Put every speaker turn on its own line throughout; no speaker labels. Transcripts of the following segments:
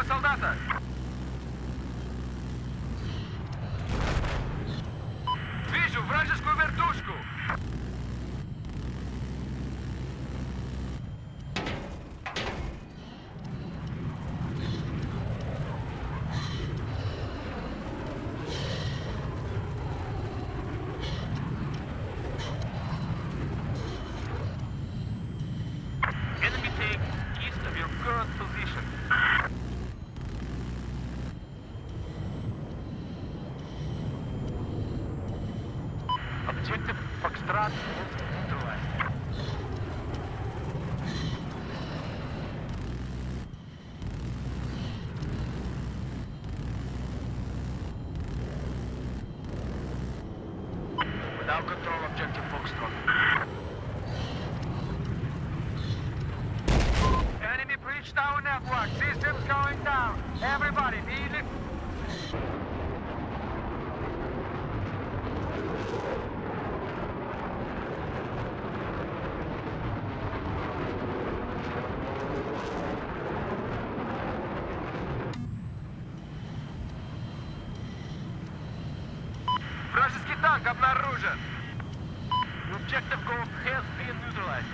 солдата! Вижу вражескую вертушку! Enemy take east of your current position. Objective Foxtrot is neutralized. We now control objective Foxtrot. Enemy breached our network. Systems going down. Everybody, immediately. Вражеский танк обнаружен. Objective Golf has been neutralized.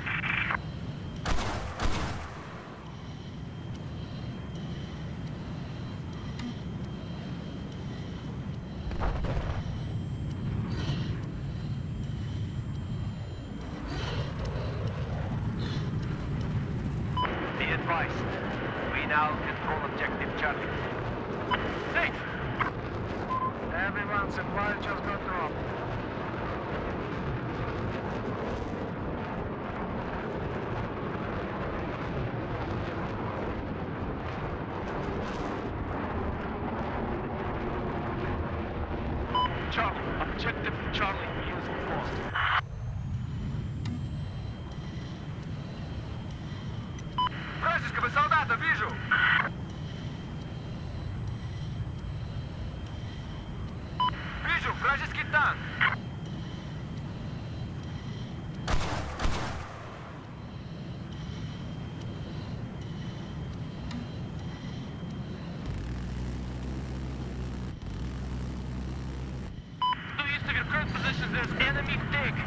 Be advised, we now control objective Charlie. Safe! Everyone, supply just got dropped. Charlie, objective Charlie is lost. Вражеского солдата вижу! Вижу вражеский танк! To east of your current position, there's enemy dig.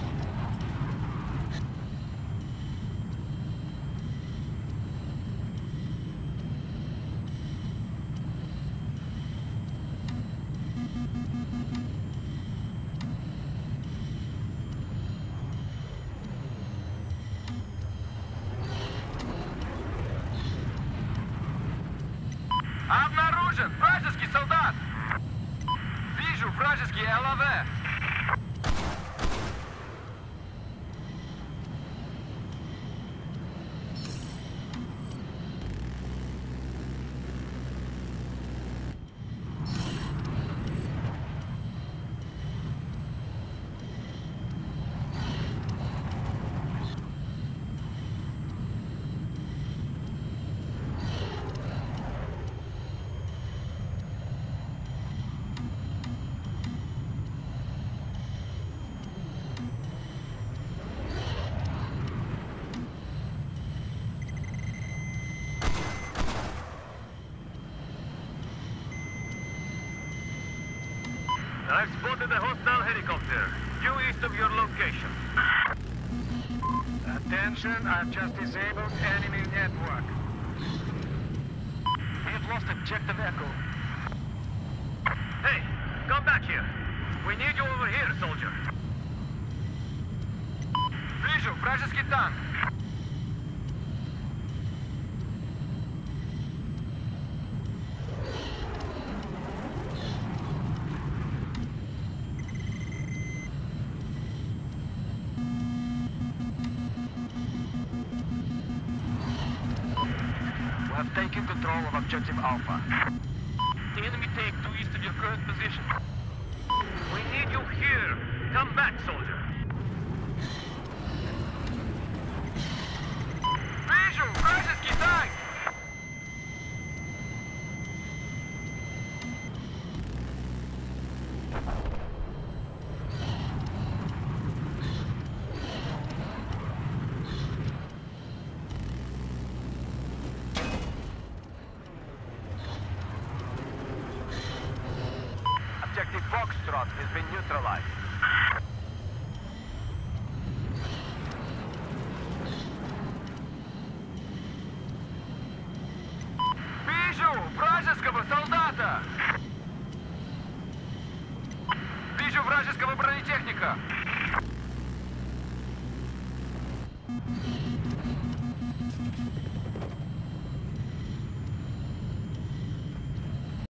Обнаружен вражеский солдат! Вижу вражеский ЛАВ! I've spotted a hostile helicopter, due east of your location. Attention, I've just disabled enemy network. We've lost objective Echo. Hey, come back here. We need you over here, soldier. Вижу вражеский танк. We have taken control of objective Alpha. The enemy take due east of your current position. We need you here. Come back, soldier. Вижу вражеский танк! Objective Foxtrot has been neutralized. Вижу вражеского солдата! Вижу вражеского бронетехника!